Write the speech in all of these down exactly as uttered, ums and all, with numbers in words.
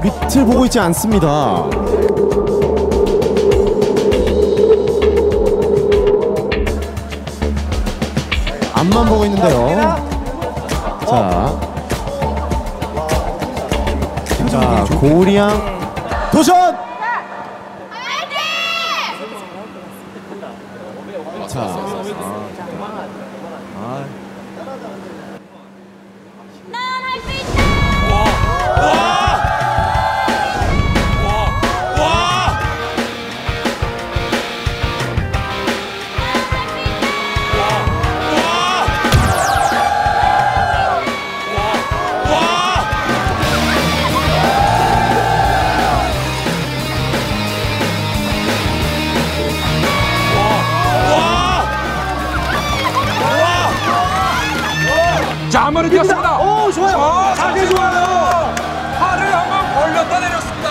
밑을 보고 있지 않습니다. 앞만 보고 있는데요. 자, 자 고리양 도전! 자, 아. 자, 한 번에 뛰었습니다. 오, 좋아요. 아, 자세 좋아요. 팔을 한번 벌렸다 내렸습니다.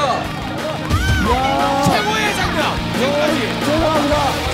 최고의 장면. 여기까지. 죄송합니다.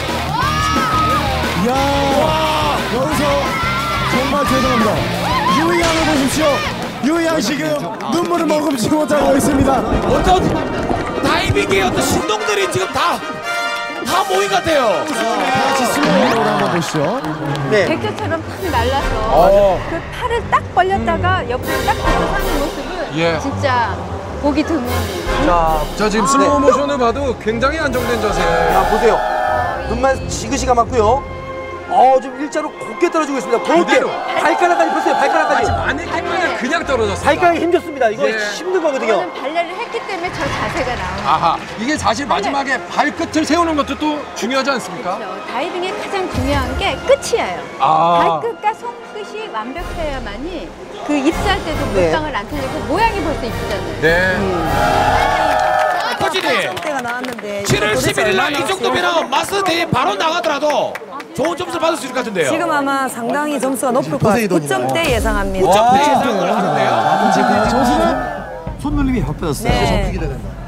이야, 여기서 정말 죄송합니다. 유이양을 보십시오. 유이양 지금 눈물을 머금지 못하고 있습니다. 어떤 다이빙의 어떤 신동들이 지금 다, 다 모인 것 같아요. 같이 스노우로 한번 보시죠. 네. 백조처럼 팍 날라서 어. 그 팔을 딱 벌렸다가 옆으로 딱 들어서는 모습은 예. 진짜 보기 드문. 자, 자, 지금 슬로우 모션을 봐도 굉장히 안정된 자세. 자 보세요. 눈만 지그시 감았고요. 어, 좀 일자로 곱게 떨어지고 있습니다. 곱게. 그대로. 발가락까지 폈어요. 발가락까지. 마네킹만은 그냥 떨어졌습니다. 발가락이 힘줬습니다. 이거 예. 힘든 거거든요. 이거는 발레를 했기 때문에 저 자세가 나오는 아하, 이게 사실 마지막에 발끝을 세우는 것도 또 중요하지 않습니까? 거죠. 다이빙의 가장 중요한 게 끝이에요. 아. 발끝과 손끝이 완벽해야만이 그 입수할 때도 네. 물방울 안 틀리고 모양이 벌써 이쁘잖아요. 네. 코치님, 때가 나왔는데 칠월 십일일 날 이 정도면 마스 대회 바로 나가더라도 좋은 점수를 받을 수 있을 것 같은데요. 지금 아마 상당히 점수가 높을 것 같아요. 구 점대 예상합니다. 구 점대 예상을 하는데요. 점수는 손놀림이 바빠졌어요. 네.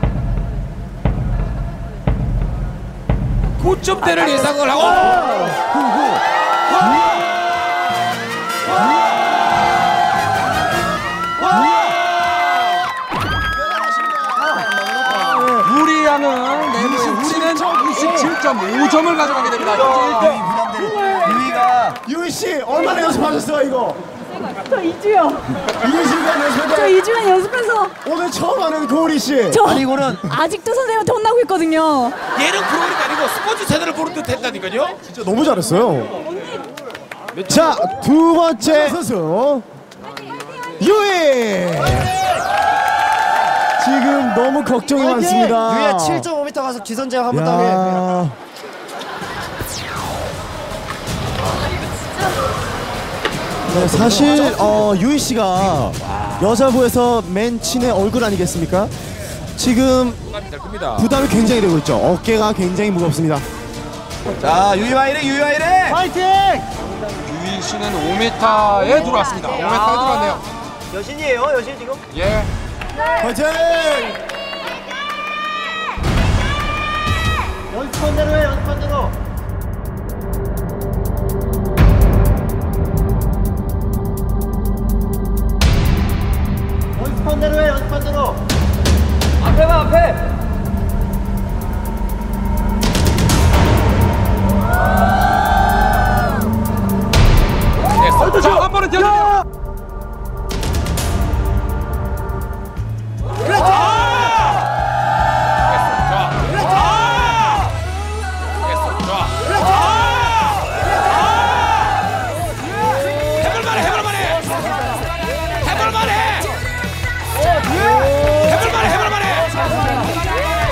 구 점대를 예상을 하고 우리 양은 내부에 우리는 이십칠 점 오 점을 가져가게 됩니다. 현재 일 등. 유이가 유이 씨 얼마나 연습하셨어요 이거? 저 이 주요. 이 시간 연습. 저 이 주간 연습해서 오늘 처음 하는 고리 씨. 저 아니 이거는 아직도 선생님한테 혼나고 있거든요. 예능 프로그램이 아니고 스포츠 채널을 보는 듯 했다니까요. 진짜 너무 잘했어요. 자, 두 번째 선수 유이. 지금 너무 걱정이 많습니다. 유이야 칠 점 오 미터 가서 기선제압 한 번 더 해. 야. 네, 사실 어, 유이 씨가 여자부에서 맨 친의 얼굴 아니겠습니까? 지금 부담이 굉장히 되고 있죠. 어깨가 굉장히 무겁습니다. 자 유이와 이래 유이와 이래. 파이팅! 유희 씨는 오 미터에 들어왔습니다. 오 미터에 들어왔네요. 여신이에요 여신 지금. 예. 화이팅! 연습한 대로 해 연습한 대로. 연습한 대로 해 연습한 대로. 앞에 봐 앞에. 자, 한 번은 뛰어줍니다. 해볼만해, 해볼만해, 해볼만해, 해볼만해, 해볼만해,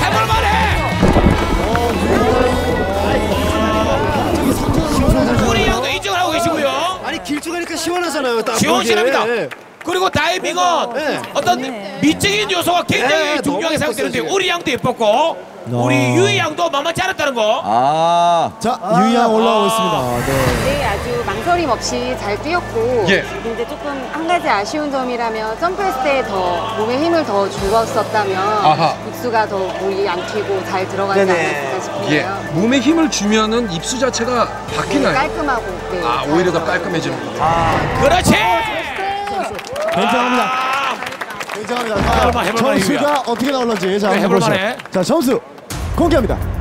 해볼만해. 우리 형도 인정을 하고 계시고요. 아니 길쭉하니까 시원하잖아요. 딱 시원시원합니다. 보기에. 그리고 다이빙은 네. 어떤 미적인 요소가 굉장히 네, 중요하게 너무 생각되는데 예뻤어요, 우리 양도 예뻤고 우리 유희 양도 만만치 않았다는 거. 아. 자, 유이 양 올라오고 있습니다. 네. 네, 아주 망설임 없이 잘 뛰었고 예. 근데 조금 한 가지 아쉬운 점이라면 점프했을 때 더 몸에 힘을 더 주었었다면 아하. 입수가 더 물이 안 튀고 잘 들어가지 네네. 않았을까 싶은데요. 예. 몸에 힘을 주면은 입수 자체가 네, 바뀌나요? 깔끔하고 네, 아, 오히려 더 깔끔해지는 거죠. 그렇지. 괜찮습니다. 굉장합니다. 해볼만, 해볼만, 점수가 이거야. 어떻게 나올는지 자 그래, 한번 보시죠. 해볼만해. 자 점수 공개합니다.